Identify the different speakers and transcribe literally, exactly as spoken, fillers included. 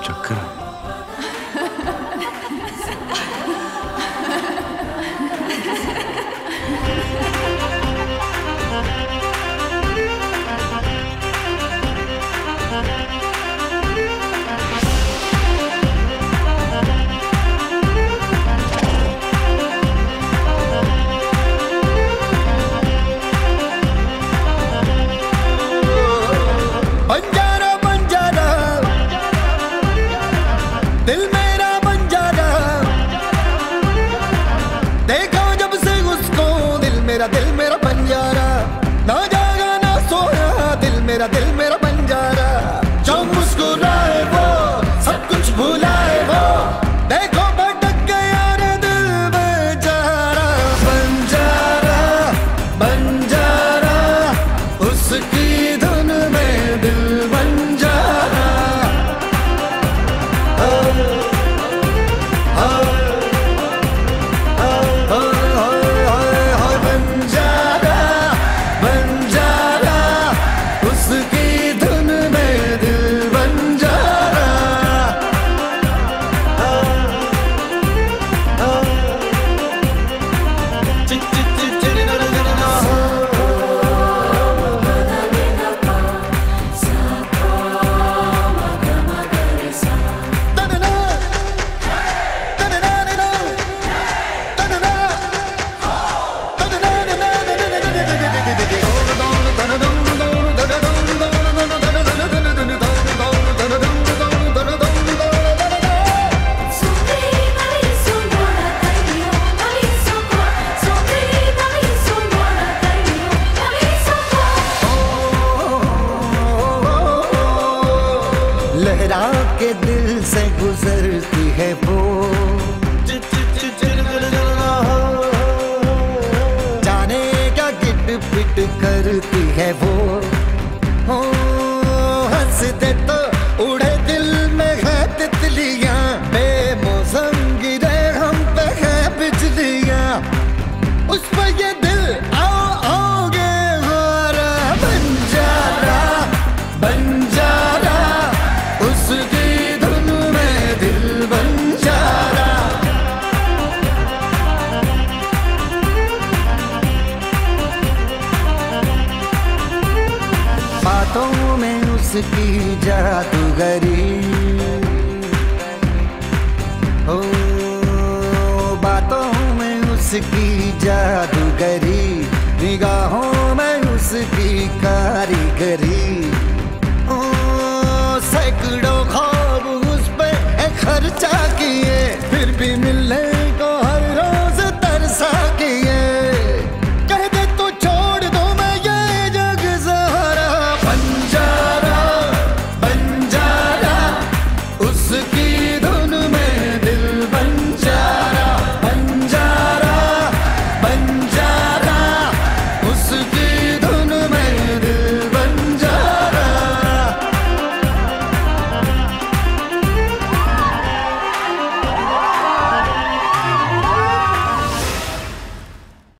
Speaker 1: चक्कर आ
Speaker 2: दिल मेरा बंजारा, ना जागा ना सोया, दिल मेरा दिल मेरा बंजारा। जो मुस्कुराए वो सब कुछ भुलाए वो, देखो भटक गया रे दिल बेचारा। बंजारा बंजारा उसकी धुन में दिल बंजारा। लहरा के दिल से गुजरती है वो, जाने क्या गिट पिट करती है वो। हो हंसते तो उड़े दिल में है तितलियां, बेमौसम गिरे हम पे है बिजलियां। उस पर ये दिल आओ आओगे हमारा। बंजारा बंजारा उसकी धुन में दिल बंजारा। बातों में उसकी जादूगरी, ओ बातों में उसकी जादूगरी, निगाहों में उसकी कारीगरी।